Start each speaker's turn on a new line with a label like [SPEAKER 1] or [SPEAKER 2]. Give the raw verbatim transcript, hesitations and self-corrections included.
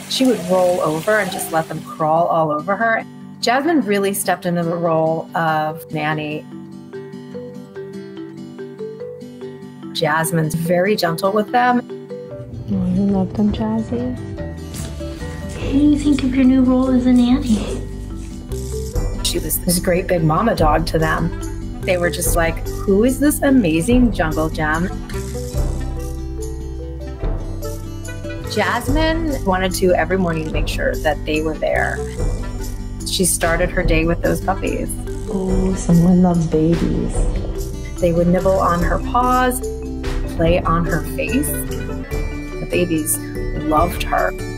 [SPEAKER 1] She would roll over and just let them crawl all over her. Jasmine really stepped into the role of nanny. Jasmine's very gentle with them.
[SPEAKER 2] Oh, you love them, Jazzy.
[SPEAKER 3] What do you think of your new role as a nanny?
[SPEAKER 1] She was this great big mama dog to them. They were just like, who is this amazing jungle gem? Jasmine wanted to every morning make sure that they were there. She started her day with those puppies.
[SPEAKER 2] Oh, someone loves babies.
[SPEAKER 1] They would nibble on her paws, play on her face. The babies loved her.